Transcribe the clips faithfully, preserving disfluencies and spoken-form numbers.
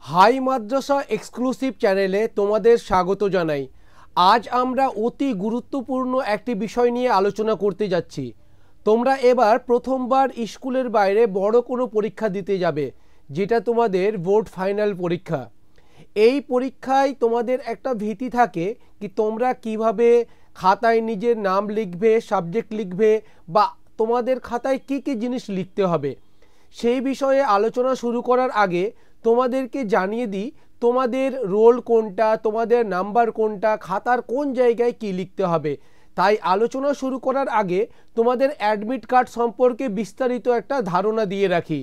High মাদ্রাসা exclusive চ্যানেলে তোমাদের স্বাগত জানাই। আজ আমরা অতি গুরুত্বপূর্ণ একটি বিষয় নিয়ে আলোচনা করতে যাচ্ছি। তোমরা এবার প্রথমবার স্কুলের বাইরে বড় কোনো পরীক্ষা দিতে যাবে, যেটা তোমাদের বোর্ড ফাইনাল পরীক্ষা। এই পরীক্ষায় তোমাদের একটা ভীতি থাকে কি তোমরা কিভাবে খাতায় নিজের নাম লিখবে, সাবজেক্ট লিখবে, বা তোমাদের খাতায় কি কি জিনিস লিখতে হবে। সেই বিষয়ে আলোচনা শুরু করার আগে তোমাদেরকে জানিয়ে দিই তোমাদের রোল কোনটা, তোমাদের নাম্বার কোনটা, খাতার কোন জায়গায় কি লিখতে হবে। তাই আলোচনা শুরু করার আগে তোমাদের অ্যাডমিট কার্ড সম্পর্কে বিস্তারিত একটা ধারণা দিয়ে রাখি।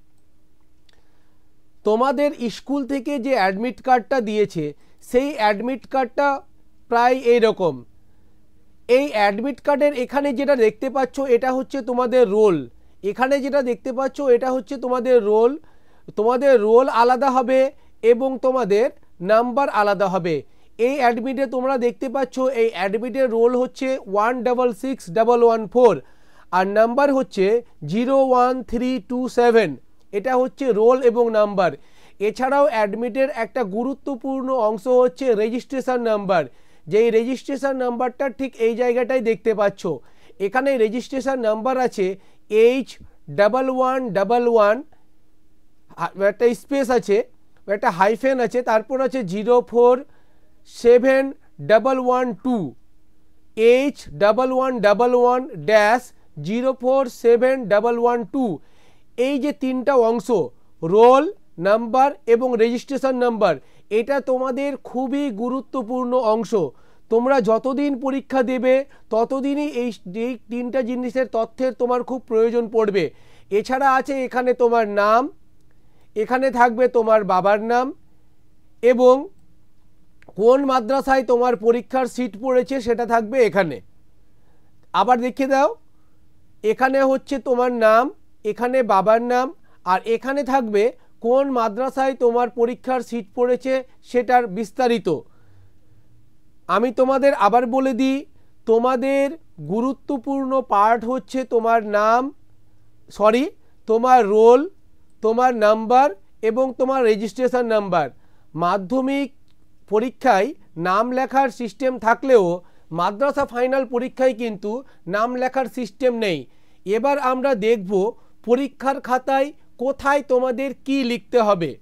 তোমাদের স্কুল থেকে যে অ্যাডমিট কার্ডটা দিয়েছে সেই অ্যাডমিট কার্ডটা প্রায় এইরকম। এই অ্যাডমিট কার্ডের এখানে যেটা দেখতে পাচ্ছ এটা হচ্ছে তোমাদের রোল। এখানে যেটা দেখতে পাচ্ছ এটা হচ্ছে তোমাদের রোল। তোমাদের রোল আলাদা হবে এবং তোমাদের নাম্বার আলাদা হবে। এই অ্যাডমিটে তোমরা দেখতে পাচ্ছ এই অ্যাডমিটের রোল হচ্ছে one double six double one four আর নাম্বার হচ্ছে zero one three two seven. এটা হচ্ছে রোল এবং নাম্বার। এছাড়াও অ্যাডমিটের একটা গুরুত্বপূর্ণ অংশ হচ্ছে রেজিস্ট্রেশন নাম্বার। যেই রেজিস্ট্রেশন নাম্বারটা ঠিক এই জায়গাটায় দেখতে পাচ্ছ। এখানে রেজিস্ট্রেশন নাম্বার আছে H double one double one, একটা স্পেস আছে, একটা হাইফেন আছে, তারপর আছে zero four seven double one two, H double one double one dash zero four seven double one two. এই যে তিনটা অংশ, রোল, নাম্বার এবং রেজিস্ট্রেশন নাম্বার, এটা তোমাদের খুবই গুরুত্বপূর্ণ অংশ। তোমরা যতদিন পরীক্ষা দেবে ততদিনই এই এই তিনটা জিনিসের তথ্যের তোমার খুব প্রয়োজন পড়বে। এছাড়া আছে এখানে তোমার নাম, এখানে থাকবে তোমার বাবার নাম এবং কোন মাদ্রাসায় তোমার পরীক্ষার সিট পড়েছে সেটা থাকবে এখানে। আবার দেখিয়ে দাও, এখানে হচ্ছে তোমার নাম, এখানে বাবার নাম, আর এখানে থাকবে কোন মাদ্রাসায় তোমার পরীক্ষার সিট পড়েছে সেটার বিস্তারিত। আমি তোমাদের আবার বলে দিই, তোমাদের গুরুত্বপূর্ণ পার্ট হচ্ছে তোমার নাম, সরি তোমার রোল, তোমার নাম্বার এবং তোমার রেজিস্ট্রেশন নাম্বার। মাধ্যমিক পরীক্ষায় নাম লেখার সিস্টেম থাকলেও মাদ্রাসা ফাইনাল পরীক্ষায় কিন্তু নাম লেখার সিস্টেম নেই। এবার আমরা দেখব পরীক্ষার খাতায় কোথায় তোমাদের কি লিখতে হবে।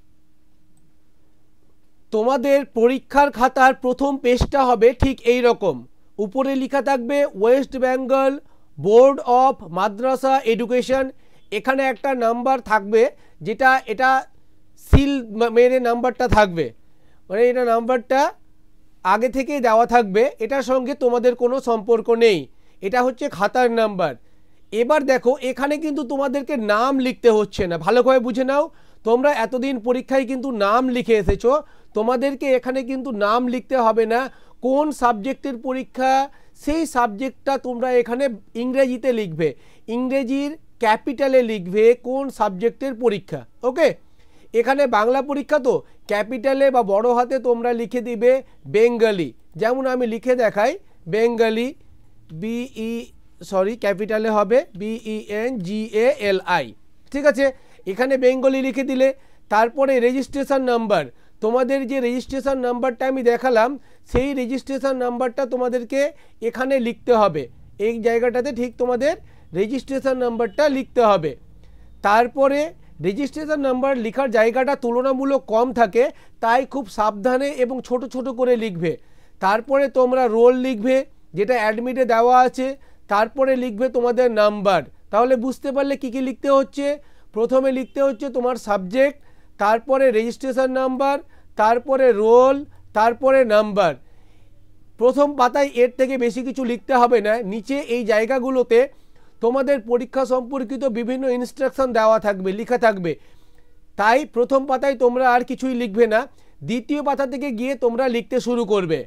তোমাদের পরীক্ষার খাতার প্রথম পেজটা হবে ঠিক এই রকম। উপরে লেখা থাকবে West Bengal board of Madrasa education. এখানে একটা নাম্বার থাকবে, যেটা এটা সিল মেরে নাম্বারটা থাকবে, মানে এটা নাম্বারটা আগে থেকেই দেওয়া থাকবে, এটার সঙ্গে তোমাদের কোনো সম্পর্ক নেই। এটা হচ্ছে খাতার নাম্বার। এবার দেখো এখানে কিন্তু তোমাদেরকে নাম লিখতে হচ্ছে না, ভালো করে বুঝে নাও। তোমরা এতদিন পরীক্ষায় কিন্তু নাম লিখে এসেছো, তোমাদেরকে এখানে কিন্তু নাম লিখতে হবে না। কোন সাবজেক্টের পরীক্ষা সেই সাবজেক্টটা তোমরা এখানে ইংরেজিতে লিখবে, ইংরেজির ক্যাপিটালে লিখবে কোন সাবজেক্টের পরীক্ষা। ওকে, এখানে বাংলা পরীক্ষা তো ক্যাপিটালে বা বড় হাতে তোমরা লিখে দিবে বেঙ্গলি। যেমন আমি লিখে দেখাই, বেঙ্গলি, বিই সরি ক্যাপিটালে হবে B E N G A L I. ঠিক আছে, এখানে বেঙ্গলি লিখে দিলে। তারপরে রেজিস্ট্রেশন নাম্বার, তোমাদের যে রেজিস্ট্রেশন নাম্বারটা আমি দেখালাম সেই রেজিস্ট্রেশন নাম্বারটা তোমাদেরকে এখানে লিখতে হবে। এই জায়গাটাতে ঠিক তোমাদের রেজিস্ট্রেশন নাম্বারটা লিখতে হবে। তারপরে রেজিস্ট্রেশন নাম্বার লেখার জায়গাটা তুলনামূলক কম থাকে, তাই খুব সাবধানে এবং ছোট ছোট করে লিখবে। তারপরে তোমরা রোল লিখবে, যেটা অ্যাডমিটে দেওয়া আছে। তারপরে লিখবে তোমাদের নাম্বার। তাহলে বুঝতে পারলে কি কি লিখতে হচ্ছে। প্রথমে লিখতে হচ্ছে তোমার সাবজেক্ট, তারপরে রেজিস্ট্রেশন নাম্বার, তারপরে রোল, তারপরে নাম্বার। প্রথম পাতায় এর থেকে বেশি কিছু লিখতে হবে না। নিচে এই জায়গাগুলোতে তোমাদের পরীক্ষা সম্পর্কিত বিভিন্ন ইনস্ট্রাকশন দেওয়া থাকবে, লেখা থাকবে। তাই প্রথম পাতায় তোমরা আর কিছুই লিখবে না, দ্বিতীয় পাতা থেকে গিয়ে তোমরা লিখতে শুরু করবে।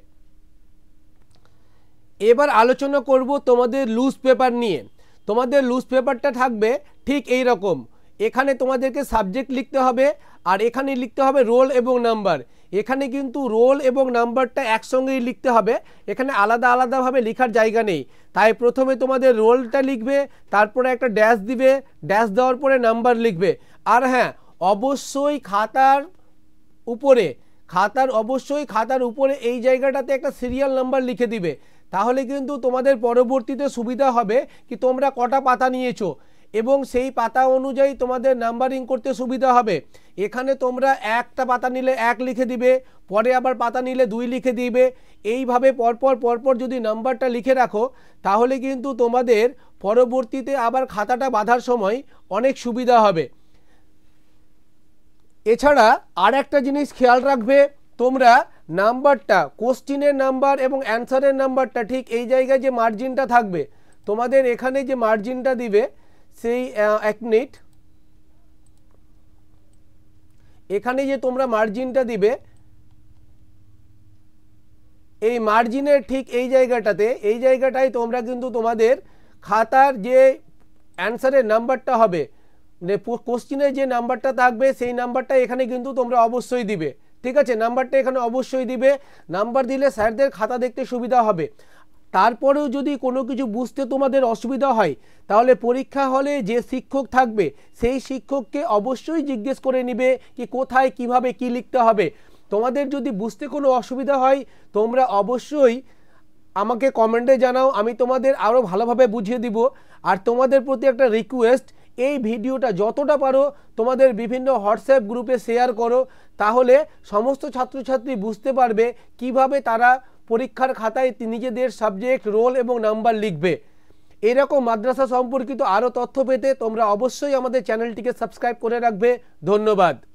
এবার আলোচনা করব তোমাদের লুজ পেপার নিয়ে। তোমাদের লুজ পেপারটা থাকবে ঠিক এই রকম। এখানে তোমাদেরকে সাবজেক্ট লিখতে হবে আর এখানে লিখতে হবে রোল এবং নাম্বার। এখানে কিন্তু রোল এবং নাম্বারটা একসঙ্গেই লিখতে হবে, এখানে আলাদা আলাদাভাবে লেখার জায়গা নেই। তাই প্রথমে তোমাদের রোলটা লিখবে, তারপরে একটা ড্যাশ দিবে, ড্যাশ দেওয়ার পরে নাম্বার লিখবে। আর হ্যাঁ, অবশ্যই খাতার উপরে খাতার অবশ্যই খাতার উপরে এই জায়গাটাতে একটা সিরিয়াল নাম্বার লিখে দিবে, তাহলে কিন্তু তোমাদের পরবর্তীতে সুবিধা হবে কি তোমরা কটা পাতা নিয়েছো এবং সেই পাতা অনুযায়ী তোমাদের নাম্বারিং করতে সুবিধা হবে। এখানে তোমরা একটা পাতা নিলে এক লিখে দিবে, পরে আবার পাতা নিলে দুই লিখে দিবে, এইভাবে পরপর পরপর যদি নাম্বারটা লিখে রাখো তাহলে কিন্তু তোমাদের পরবর্তীতে আবার খাতাটা বাঁধার সময় অনেক সুবিধা হবে। এছাড়া আর একটা জিনিস খেয়াল রাখবে, তোমরা নাম্বারটা কোশ্চিনের নাম্বার এবং অ্যান্সারের নাম্বারটা ঠিক এই জায়গায় যে মার্জিনটা থাকবে তোমাদের এখানে যে মার্জিনটা দিবে সেই এক মিনিট এখানে যে তোমরা মার্জিনটা দিবে এই মার্জিনের ঠিক এই জায়গাটাতে এই জায়গাটায় তোমরা কিন্তু তোমাদের খাতার যে অ্যান্সারের নাম্বারটা হবে কোশ্চিনের যে নাম্বারটা থাকবে সেই নাম্বারটা এখানে কিন্তু তোমরা অবশ্যই দিবে। ঠিক আছে, নাম্বারটা এখানে অবশ্যই দিবে, নাম্বার দিলে স্যারদের খাতা দেখতে সুবিধা হবে। তারপরেও যদি কোনো কিছু বুঝতে তোমাদের অসুবিধা হয় তাহলে পরীক্ষা হলে যে শিক্ষক থাকবে সেই শিক্ষককে অবশ্যই জিজ্ঞেস করে নিবে কি কোথায় কিভাবে কি লিখতে হবে। তোমাদের যদি বুঝতে কোনো অসুবিধা হয় তোমরা অবশ্যই আমাকে কমেন্টে জানাও, আমি তোমাদের আরও ভালোভাবে বুঝিয়ে দিব। আর তোমাদের প্রতি একটা রিকোয়েস্ট, এই ভিডিওটা যতটা পারো তোমাদের বিভিন্ন হোয়াটসঅ্যাপ গ্রুপে শেয়ার করো, তাহলে সমস্ত ছাত্রছাত্রী বুঝতে পারবে কিভাবে তারা পরীক্ষার খাতায় নিজেদের সাবজেক্ট রোল এবং নাম্বার লিখবে। এরকম মাদ্রাসা সম্পর্কিত আরও তথ্য পেতে তোমরা অবশ্যই আমাদের চ্যানেলটিকে সাবস্ক্রাইব করে রাখবে। ধন্যবাদ।